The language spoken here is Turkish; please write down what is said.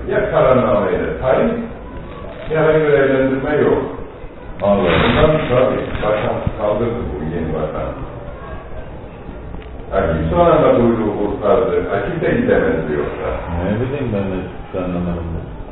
Ya kararnameyle tayin ya da görevlendirme yok. Bundan tabii başkan kaldırdı bu yeni başkan. Yani son anda buyruğu kurtardı. Akif de gidemezdi yoksa. Ne bileyim ben de anlamadım.